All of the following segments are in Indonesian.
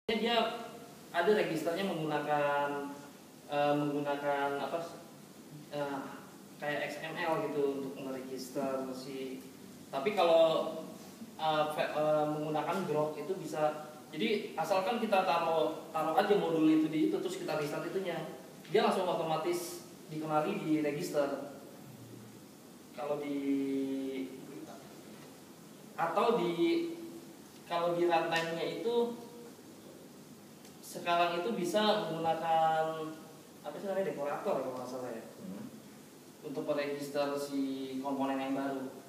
dia ada registernya menggunakan apa kayak XML gitu untuk meregister si. Tapi kalau menggunakan Grok itu bisa, jadi asalkan kita taruh aja modul itu di itu, terus kita restart itunya, dia langsung otomatis dikenali di register. Kalau di runtime-nya itu sekarang itu bisa menggunakan apa sih namanya, dekorator kalau nggak salah ya, untuk meregister si komponen yang baru.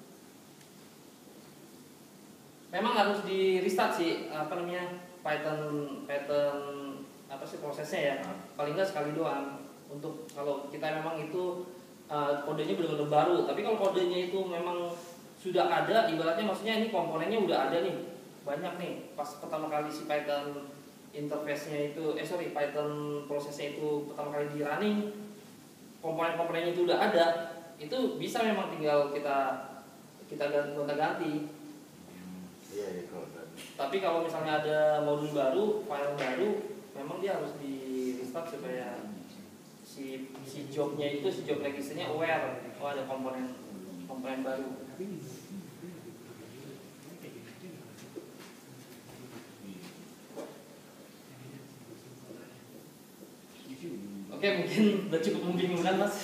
Memang harus di restart sih Python apa sih prosesnya ya, paling nggak sekali doang. Untuk kalau kita memang itu kodenya benar-benar baru. Tapi kalau kodenya itu memang sudah ada, ibaratnya maksudnya ini komponennya udah ada nih, banyak nih, pas pertama kali si Python interface-nya itu Python prosesnya itu pertama kali di running, komponen-komponennya itu udah ada, itu bisa memang tinggal kita ganti. Tapi kalau misalnya ada modul baru, file baru, memang dia harus di restart supaya si jobnya itu, si job registernya aware ada komponen baru. Oke, mungkin udah cukup membingungkan, Mas.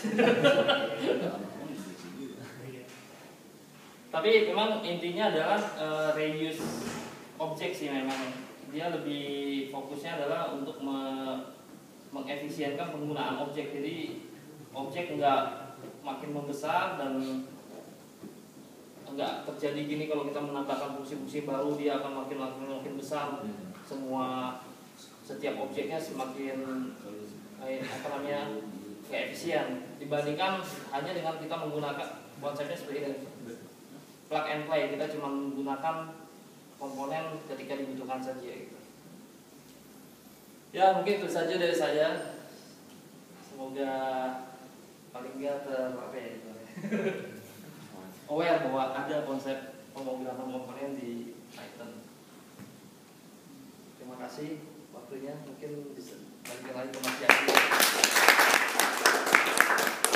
Tapi memang intinya adalah reuse objek sih. Memang dia lebih fokusnya adalah untuk mengefisienkan penggunaan objek. Jadi objek nggak makin membesar dan nggak terjadi gini, kalau kita menambahkan fungsi-fungsi baru dia akan makin besar. Setiap objeknya semakin nggak efisien dibandingkan hanya dengan kita menggunakan konsepnya seperti ini, plug and play. Kita cuma menggunakan komponen ketika dibutuhkan saja gitu. Ya, mungkin itu saja dari saya. Semoga paling nggak aware bahwa ada konsep pemrograman komponen di Python. Terima kasih waktunya. Mungkin bisa balik lagi ke Mas Yaki.